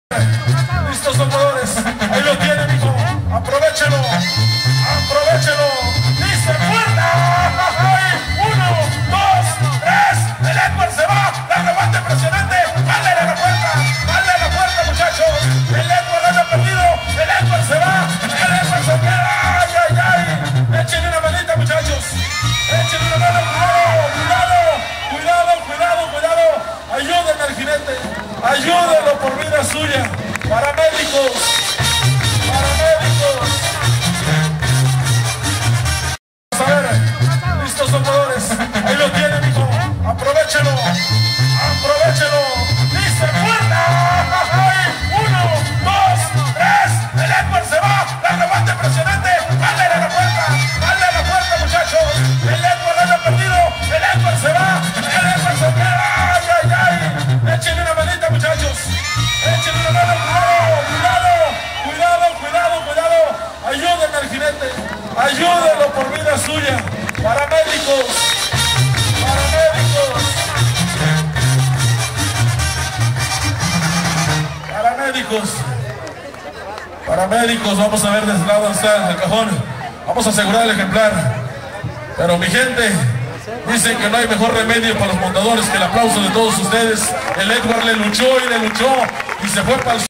Listos soldadores, ahí lo tienen, hijo. Aprovechelo, aprovechelo. Dice fuerza. 1, 2, 3. El Edward se va. La remate impresionante. Dale a la puerta, muchachos. El Edward anda perdido. El Edward se va. El Edward se queda. Ay, ay, ay. Échenle una manita, muchachos. Échenle una mano. Cuidado. Ayúdenme al jinete. Ayúdenlo por vida suya. Paramédicos. A ver, listos soldadores. Ahí lo tienen, hijo. Aprovechelo. Dice fuerza. 1, 2, 3. El Edward se va. La remate impresionante. Dale a la puerta, muchachos. El Edward anda perdido. El Edward se va. El Edward se queda. Ay, ay, ay. Échenle una manita, muchachos. Échenle una mano. Cuidado. Ayúdenme al jinete. Ayúdenlo por vida suya. Paramédicos. Paramédicos, vamos a ver de este lado dónde está el cajón. Vamos a asegurar el ejemplar. Pero mi gente, dicen que no hay mejor remedio para los montadores que el aplauso de todos ustedes. El Edward le luchó y se fue para el